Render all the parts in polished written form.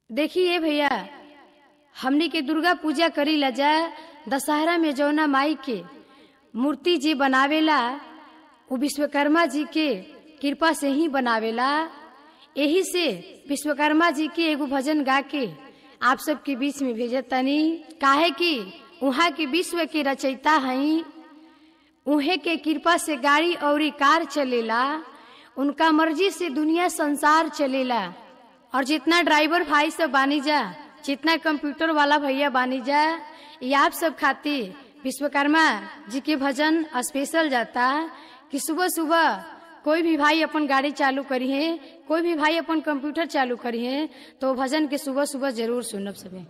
देखिए भैया, हमनी के दुर्गा पूजा करी ला जा। दशहरा में जौना माई के मूर्ति जी बनावेला वो विश्वकर्मा जी के कृपा से ही बनावेला। यही से विश्वकर्मा जी के एगो भजन गा के आप सबके बीच में भेजत तनी। काहे कि उहाँ के विश्व के रचयिता हई, उहे के कृपा से गाड़ी और कार चलेला, उनका मर्जी से दुनिया संसार चलेला। और जितना ड्राइवर भाई सब बानी जा, जितना कंप्यूटर वाला भैया बानी जा, ये आप सब खातिर विश्वकर्मा जी के भजन स्पेशल जाता कि सुबह सुबह कोई भी भाई अपन गाड़ी चालू करी है, कोई भी भाई अपन कंप्यूटर चालू करी है, तो भजन के सुबह सुबह जरूर सुनब सबे।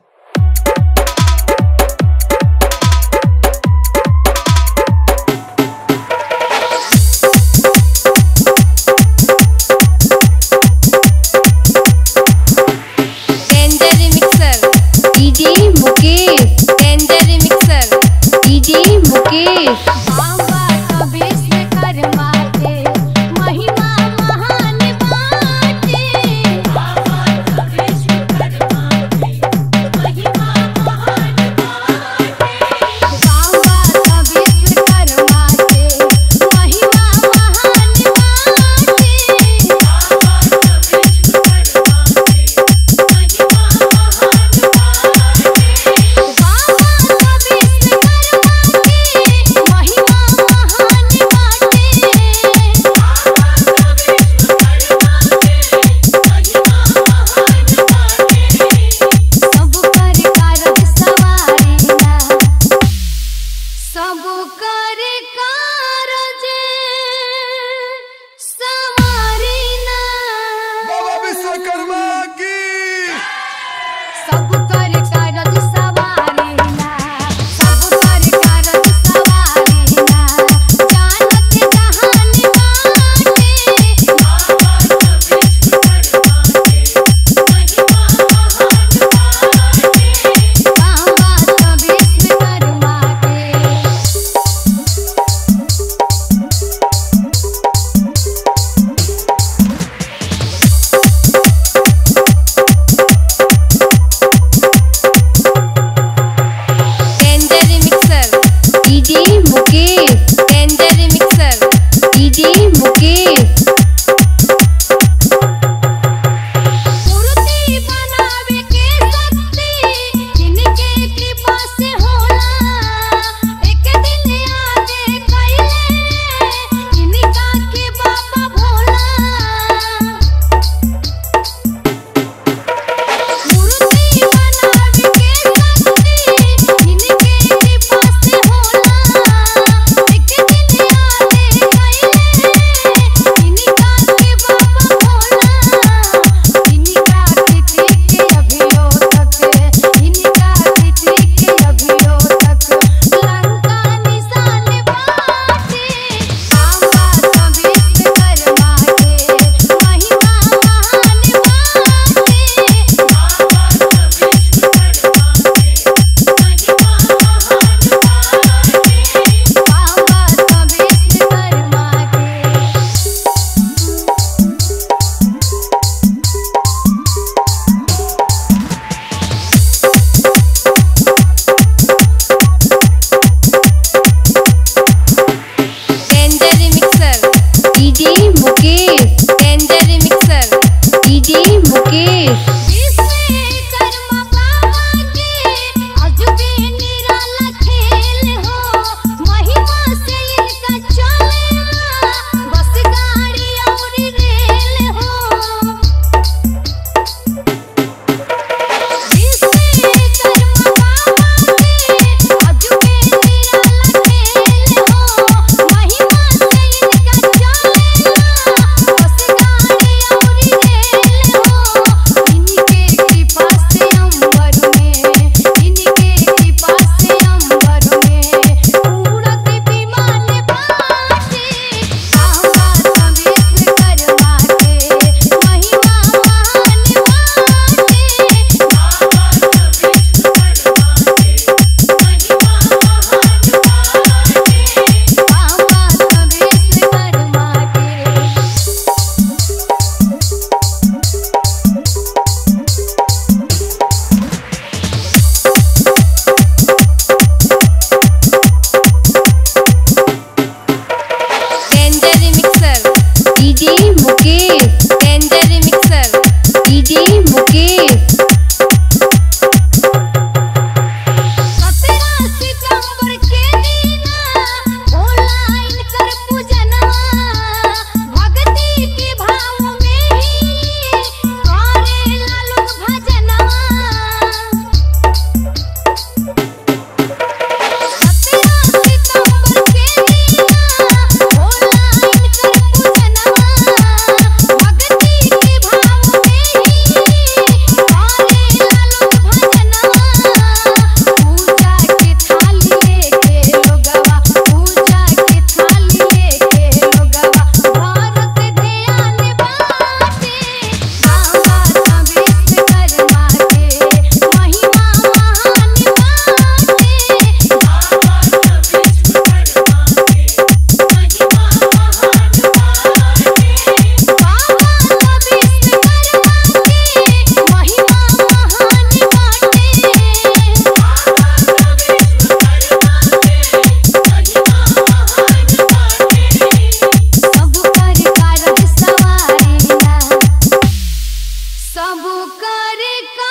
ओकर